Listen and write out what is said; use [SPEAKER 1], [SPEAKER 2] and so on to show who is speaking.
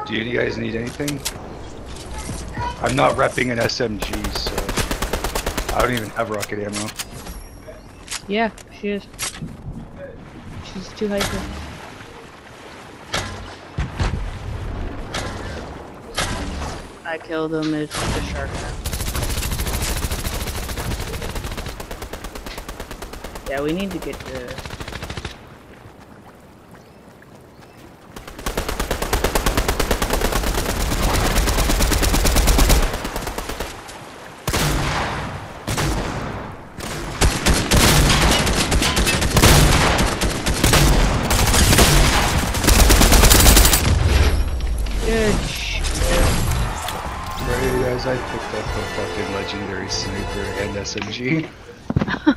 [SPEAKER 1] Do you guys need anything? I'm not repping an SMG, so I don't even have rocket ammo.
[SPEAKER 2] Yeah, she is. She's too hyper. I killed him. It's the shark now. Yeah, we need to get the. Good shit.
[SPEAKER 1] Right, guys, I picked up a fucking legendary sniper and SMG.